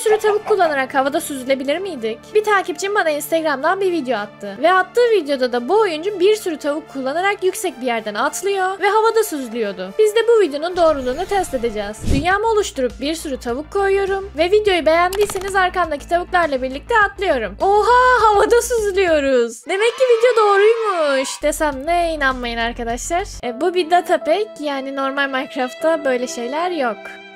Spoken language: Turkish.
sürü tavuk kullanarak havada süzülebilir miydik? Bir takipçim bana Instagram'dan bir video attı. Ve attığı videoda da bu oyuncu bir sürü tavuk kullanarak yüksek bir yerden atlıyor ve havada süzülüyordu. Biz de bu videonun doğruluğunu test edeceğiz. Dünyamı oluşturup bir sürü tavuk koyuyorum ve videoyu beğendiyseniz arkamdaki tavuklarla birlikte atlıyorum. Oha, havada süzülüyoruz. Demek ki video doğruymuş desem ne, inanmayın arkadaşlar. Bu bir data pack, yani normal Minecraft'ta böyle şeyler yok.